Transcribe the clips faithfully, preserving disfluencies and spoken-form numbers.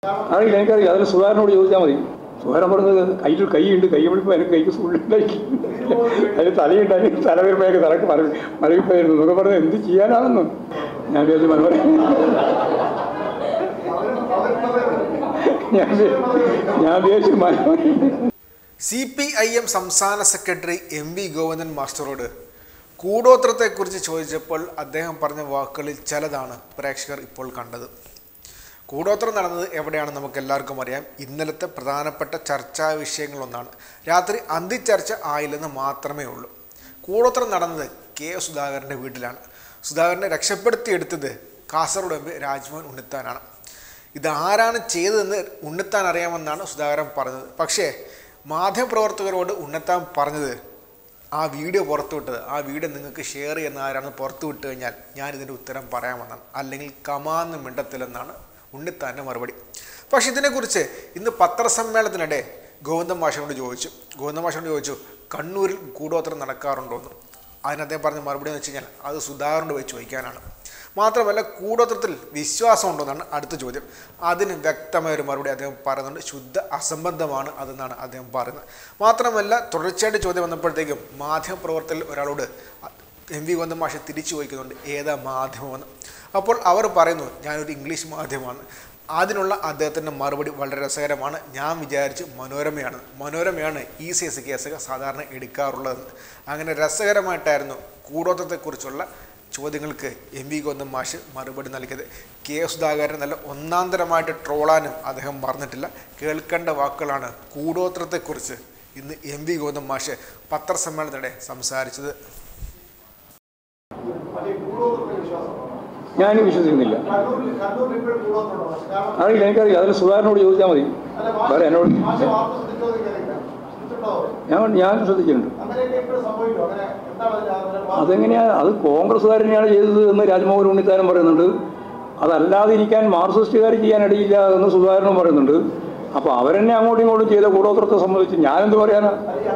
അറിയില്ല, എനിക്കറിയില്ല. അതിന് സുധാകരനോട് ചോദിച്ചാൽ മതി. സുധാകരൻ പറഞ്ഞത് കയ്യിൽ കൈയുണ്ട്, കൈ വിളിപ്പോൾ എനിക്ക് കൈക്ക് സുള്ളുണ്ടാക്കി, അതിന് തലയുണ്ടായി, തല വരുമ്പോഴേക്ക് തലക്ക് മര മരവിപ്പായിരുന്നു എന്നൊക്കെ പറഞ്ഞത് എന്ത് ചെയ്യാനാണെന്ന് ഞാൻ വിചാരിച്ചു. മനോര ഞാൻ ഞാൻ വിചാരിച്ചു മനോര. സി പി ഐ എം സംസ്ഥാന സെക്രട്ടറി എം വി ഗോവിന്ദൻ മാസ്റ്ററോട് കൂടോത്രത്തെക്കുറിച്ച് ചോദിച്ചപ്പോൾ അദ്ദേഹം പറഞ്ഞ വാക്കുകളിൽ ചിലതാണ് പ്രേക്ഷകർ ഇപ്പോൾ കണ്ടത്. കൂടോത്രം നടന്നത് എവിടെയാണെന്ന് നമുക്ക് എല്ലാവർക്കും അറിയാം. ഇന്നലത്തെ പ്രധാനപ്പെട്ട ചർച്ചാ വിഷയങ്ങളൊന്നാണ്. രാത്രി അന്തിച്ചർച്ച ആയില്ലെന്ന് മാത്രമേ ഉള്ളൂ. കൂടോത്രം നടന്നത് കെ സുധാകരൻ്റെ വീട്ടിലാണ്. സുധാകരനെ രക്ഷപ്പെടുത്തിയെടുത്തത് കാസർഗോഡ് എം പി രാജ്മോഹൻ ഉണ്ണിത്താനാണ്. ഇതാരാണ് ചെയ്തതെന്ന് ഉണ്ണിത്താൻ അറിയാമെന്നാണ് സുധാകരൻ പറഞ്ഞത്. പക്ഷേ മാധ്യമപ്രവർത്തകരോട് ഉണ്ണിത്താൻ പറഞ്ഞത് ആ വീഡിയോ പുറത്തുവിട്ടത്, ആ വീഡിയോ നിങ്ങൾക്ക് ഷെയർ ചെയ്യുന്ന ആരാണെന്ന് പുറത്തു വിട്ട് കഴിഞ്ഞാൽ ഞാൻ ഇതിൻ്റെ ഉത്തരം പറയാമെന്നാണ്, അല്ലെങ്കിൽ കമാന്ന് മിണ്ടത്തില്ലെന്നാണ് ഉണ്ണിത്താൻ്റെ മറുപടി. പക്ഷെ ഇതിനെക്കുറിച്ച് ഇന്ന് പത്രസമ്മേളനത്തിനിടെ ഗോവിന്ദൻ മാഷിനോട് ചോദിച്ചു ഗോവിന്ദൻ മാഷിനോട് ചോദിച്ചു കണ്ണൂരിൽ കൂടോത്രം നടക്കാറുണ്ടോയെന്ന്. അതിന് അദ്ദേഹം പറഞ്ഞ മറുപടി എന്ന് വെച്ച് കഴിഞ്ഞാൽ അത് സുധാകരനോട് പോയി ചോദിക്കാനാണ്. മാത്രമല്ല കൂടോത്രത്തിൽ വിശ്വാസമുണ്ടോ എന്നാണ് അടുത്ത ചോദ്യം. അതിന് വ്യക്തമായൊരു മറുപടി അദ്ദേഹം പറയുന്നുണ്ട്. ശുദ്ധ അസംബന്ധമാണ് അതെന്നാണ് അദ്ദേഹം പറയുന്നത്. മാത്രമല്ല തുടർച്ചയായിട്ട് ചോദ്യം വന്നപ്പോഴത്തേക്കും മാധ്യമപ്രവർത്തകരിൽ ഒരാളോട് എം വി ഗോവിന്ദൻ മാഷ് തിരിച്ചു ചോദിക്കുന്നുണ്ട് ഏതാ മാധ്യമമെന്ന്. അപ്പോൾ അവർ പറയുന്നു ഞാനൊരു ഇംഗ്ലീഷ് മാധ്യമമാണ്. അതിനുള്ള അദ്ദേഹത്തിൻ്റെ മറുപടി വളരെ രസകരമാണ്. ഞാൻ വിചാരിച്ചു മനോരമയാണ് മനോരമയാണ് ഈ സൈസ് കേസൊക്കെ സാധാരണ എടുക്കാറുള്ളതെന്ന്. അങ്ങനെ രസകരമായിട്ടായിരുന്നു കൂടോത്രത്തെക്കുറിച്ചുള്ള ചോദ്യങ്ങൾക്ക് എം വി ഗോവിന്ദൻ മാഷ് മറുപടി നൽകിയത്. കെ സുധാകരൻ നല്ല ഒന്നാന്തരമായിട്ട് ട്രോളാനും അദ്ദേഹം മറന്നിട്ടില്ല. കേൾക്കേണ്ട വാക്കുകളാണ് കൂടോത്രത്തെക്കുറിച്ച് ഇന്ന് എം വി ഗോവിന്ദൻ മാഷ് പത്രസമ്മേളനത്തിനിടെ സംസാരിച്ചത്. ഞാനും വിശ്വസിക്കുന്നില്ല. അറിയില്ല, എനിക്കറിയില്ല. അതിന് സുധാകരനോട് ചോദിച്ചാൽ മതി. വേറെ എന്നോട് ഞാൻ ഞാൻ ശ്രദ്ധിച്ചിട്ടുണ്ട്. അതെങ്ങനെയാ? അത് കോൺഗ്രസ്സുകാരനെയാണ് ചെയ്തത് എന്ന് രാജ്മോഹൻ ഉണ്ണിത്താനും പറയുന്നുണ്ട്. അതല്ലാതെ ഇരിക്കാൻ മാർക്സിസ്റ്റുകാർ ചെയ്യാനിടയില്ല എന്ന് സുധാകരനും പറയുന്നുണ്ട്. അപ്പോൾ അവരെന്നെ അങ്ങോട്ടും ഇങ്ങോട്ടും ചെയ്ത കൂടോത്രത്തെ സംബന്ധിച്ച് ഞാനെന്ത് പറയാനാ?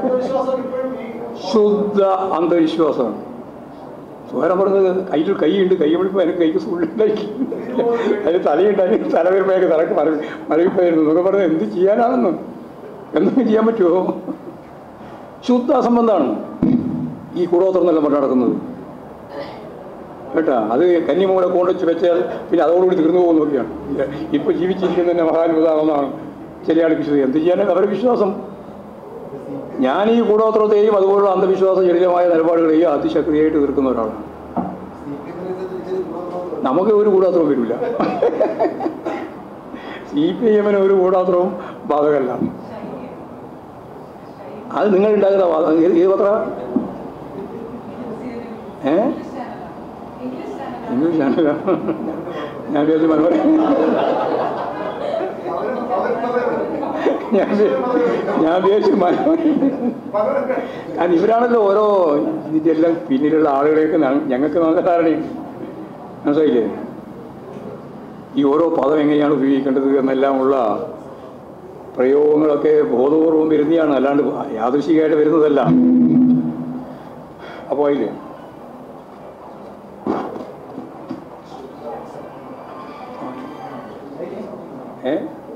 ശുദ്ധ അന്ധവിശ്വാസമാണ്. സുധാകരൻ പറഞ്ഞത് കയ്യിൽ കൈയുണ്ട്, കൈ വിളിപ്പോൾ എനിക്ക് കൈക്ക് സുള്ളുണ്ടാക്കി, അതിന് തലയുണ്ടായി, തല വരുമ്പോഴേക്ക് തലക്ക് മര മരവിപ്പായിരുന്നു എന്നൊക്കെ പറഞ്ഞത് എന്ത് ചെയ്യാനാണെന്ന്. എന്തൊക്കെ ചെയ്യാൻ പറ്റുമോ? ശുദ്ധ അസംബന്ധമാണ് ഈ കൂടോത്രം എന്നെല്ലാം പറഞ്ഞ് നടക്കുന്നത് കേട്ടാ. അത് കന്നിമൂല കൊണ്ടുവച്ച് വെച്ചാൽ പിന്നെ അതോടുകൂടി തീർന്നു പോകുന്നൊക്കെയാണ്. ഇപ്പോൾ ജീവിച്ചിരിക്കുന്നതിൻ്റെ മഹാത്ഭുതമാണെന്നാണ് ചില ആൾക്ക് വിശ്വസിക്കുക. എന്ത് ചെയ്യാനാണ് അവരുടെ വിശ്വാസം? ഞാൻ ഈ കൂടോത്രത്തെയും അതുപോലുള്ള അന്ധവിശ്വാസ ജടിലമായ നിലപാടുകളെയും അതിശക്തിയായിട്ട് എതിർക്കുന്ന ഒരാളാണ്. നമുക്ക് ഒരു കൂടോത്രവും വരില്ല. സി പി ഐ എമ്മിന് ഒരു കൂടോത്രവും ബാധകമല്ല. അത് നിങ്ങൾ ഉണ്ടാക്കുന്ന വാദം. ഏത് പത്ര? ഏ ഇംഗ്ലീഷ് ചാനല? ഞാൻ വിചാരിച്ചു മനോര ഞാൻ ഞാൻ വിചാരിച്ചു മനോര. കാരണം ഇവരാണല്ലോ ഓരോ ഇതിൻ്റെ എല്ലാം പിന്നിലുള്ള ആളുകളെയൊക്കെ ഞങ്ങൾക്ക് നല്ല ധാരണയും. മനസ്സിലായില്ലേ? ഈ ഓരോ പദം എങ്ങനെയാണ് ഉപയോഗിക്കേണ്ടത് എന്നെല്ലാമുള്ള പ്രയോഗങ്ങളൊക്കെ ബോധപൂർവം വരുന്നതാണ്, അല്ലാണ്ട് യാദൃശികമായിട്ട് വരുന്നതല്ല. അപ്പോൾ അതില്ലേ ഏ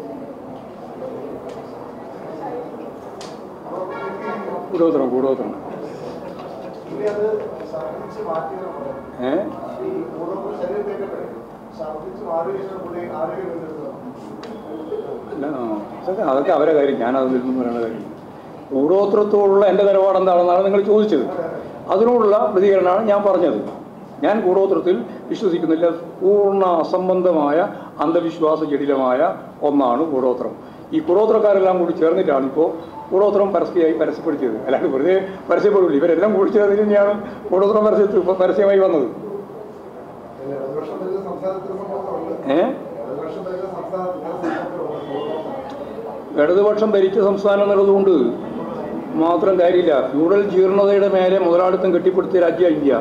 കൂടോത്രം കൂടോത്രം ഏ അല്ല അതൊക്കെ അതൊക്കെ അവരെ കാര്യം. ഞാനത് നിന്നും പറയുന്ന കാര്യം. കൂടോത്രത്തോടുള്ള എൻ്റെ നിലപാട് എന്താണെന്നാണ് നിങ്ങൾ ചോദിച്ചത്. അതിനോടുള്ള പ്രതികരണമാണ് ഞാൻ പറഞ്ഞത്. ഞാൻ കൂടോത്രത്തിൽ വിശ്വസിക്കുന്നില്ല. പൂർണ്ണ അസംബന്ധമായ അന്ധവിശ്വാസ ജടിലമായ ഒന്നാണ് കൂടോത്രം. ഈ കൂടോത്രക്കാരെല്ലാം കൂടി ചേർന്നിട്ടാണ് ഇപ്പോൾ കൂടോത്രം പരസ്യമായി പരസ്യപ്പെടുത്തിയത്. അല്ലാണ്ട് വെറുതെ പരസ്യപ്പെടില്ല. ഇവരെല്ലാം കൂടി ചേർന്നിട്ട് തന്നെയാണ് കൂടോത്രം പരസ്യത്തിൽ പരസ്യമായി വന്നത്. ഏ ഇടതുപക്ഷം ഭരിച്ച സംസ്ഥാനം എന്നുള്ളതുകൊണ്ട് മാത്രം കാര്യമില്ല. ഫ്യൂഡൽ ജീർണതയുടെ മേലെ മുതലാളിത്തം കെട്ടിപ്പടുത്തിയ രാജ്യമാണ് ഇന്ത്യ.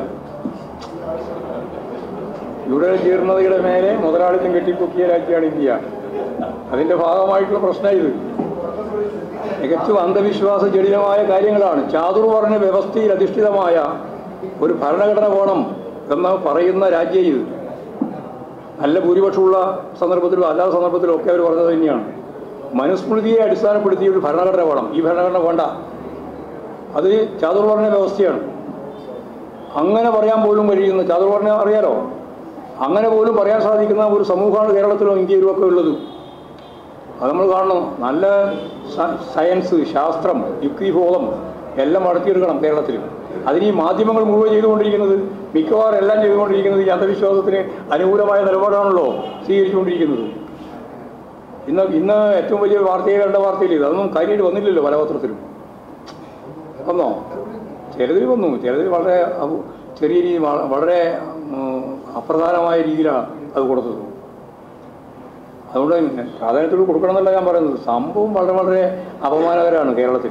ഫ്യൂഡൽ ജീർണതയുടെ മേലെ മുതലാളിത്തം കെട്ടിപ്പൊക്കിയ രാജ്യമാണ് ഇന്ത്യ. അതിൻ്റെ ഭാഗമായിട്ടുള്ള പ്രശ്നം ഇത്. തികച്ചും അന്ധവിശ്വാസ ജടിലമായ കാര്യങ്ങളാണ്. ചാതുർവർണ്ണ വ്യവസ്ഥയിൽ അധിഷ്ഠിതമായ ഒരു ഭരണഘടന വേണം എന്ന് പറയുന്ന രാജ്യം ഇത്. നല്ല ഭൂരിപക്ഷമുള്ള സന്ദർഭത്തിലും അല്ലാത്ത സന്ദർഭത്തിലും ഒക്കെ അവർ പറഞ്ഞത് തന്നെയാണ്. മനുസ്മൃതിയെ അടിസ്ഥാനപ്പെടുത്തിയ ഒരു ഭരണഘടന വേണം. ഈ ഭരണഘടന വേണ്ട, അത് ചാതുർവർണ്ണ വ്യവസ്ഥയാണ്. അങ്ങനെ പറയാൻ പോലും കഴിയുന്ന, ചാതുർവർണ്ണ അറിയാലോ, അങ്ങനെ പോലും പറയാൻ സാധിക്കുന്ന ഒരു സമൂഹമാണ് കേരളത്തിലും ഇന്ത്യയിലും ഒക്കെ ഉള്ളത്. അത് നമ്മൾ കാണണം. നല്ല സയൻസ്, ശാസ്ത്രം, യുക്തിബോധം എല്ലാം വളർത്തിയെടുക്കണം കേരളത്തിൽ. അതിന് ഈ മാധ്യമങ്ങൾ മുഴുവൻ ചെയ്തുകൊണ്ടിരിക്കുന്നത്, മിക്കവാറും എല്ലാം ചെയ്തുകൊണ്ടിരിക്കുന്നത് ഈ അന്ധവിശ്വാസത്തിന് അനുകൂലമായ നിലപാടാണല്ലോ സ്വീകരിച്ചുകൊണ്ടിരിക്കുന്നത്. ഇന്ന് ഇന്ന് ഏറ്റവും വലിയ വാർത്തയെ കണ്ട വാർത്തയില്ല, അതൊന്നും കാര്യമായിട്ട് വന്നില്ലല്ലോ പല പത്രത്തിലും. വന്നോ? ചിലതിൽ വന്നു, ചിലതിൽ വളരെ ചെറിയ രീതി, വളരെ അപ്രധാനമായ രീതിയിലാണ് അത് കൊടുത്തത്. അതുകൊണ്ട് പ്രാധാന്യത്തോട് കൊടുക്കണം എന്നല്ല ഞാൻ പറയുന്നത്. സംഭവം വളരെ വളരെ അപമാനകരമാണ് കേരളത്തിൽ.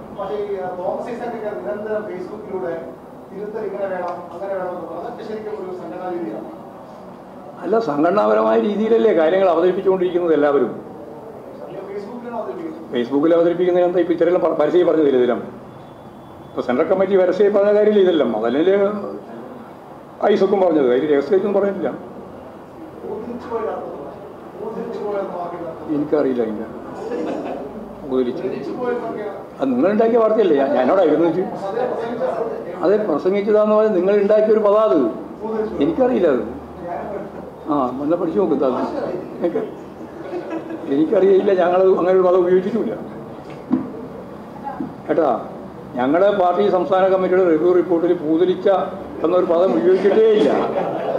അല്ല, സംഘടനാപരമായ രീതിയിലല്ലേ കാര്യങ്ങൾ അവതരിപ്പിച്ചുകൊണ്ടിരിക്കുന്നത് എല്ലാവരും. ഫേസ്ബുക്കിൽ അവതരിപ്പിക്കുന്നതിന് എന്താ ഇപ്പം ഇത്തരം പരസ്യം പറഞ്ഞതില്ല ഇതിലും. ഇപ്പോൾ സെൻട്രൽ കമ്മിറ്റി പരസ്യം പറഞ്ഞ കാര്യമില്ല ഇതെല്ലാം. അതല്ലേ ഐസൊക്കും പറഞ്ഞത്, അതിൽ രഹസ്യമൊന്നും പറഞ്ഞിട്ടില്ല. എനിക്കറിയില്ല അതിൻ്റെ ഉപകരിച്ചു. അത് നിങ്ങളുണ്ടാക്കിയ വാർത്തയല്ലേ, ഞാനോടായിരുന്നു വെച്ചു. അത് പ്രസംഗിച്ചതാന്ന് പറഞ്ഞാൽ നിങ്ങൾ ഉണ്ടാക്കിയൊരു പദം അത്. എനിക്കറിയില്ല അത്. ആ ഒന്ന് പഠിച്ചു നോക്കുന്നത് അത്. എനിക്ക് എനിക്കറിയില്ല, ഞങ്ങൾ അങ്ങനെ ഒരു പദം ഉപയോഗിച്ചിട്ടുമില്ല കേട്ടാ. ഞങ്ങളുടെ പാർട്ടി സംസ്ഥാന കമ്മിറ്റിയുടെ റിവ്യൂ റിപ്പോർട്ടിൽ പൂതലിച്ച എന്നൊരു പദം ഉപയോഗിച്ചിട്ടേ ഇല്ല.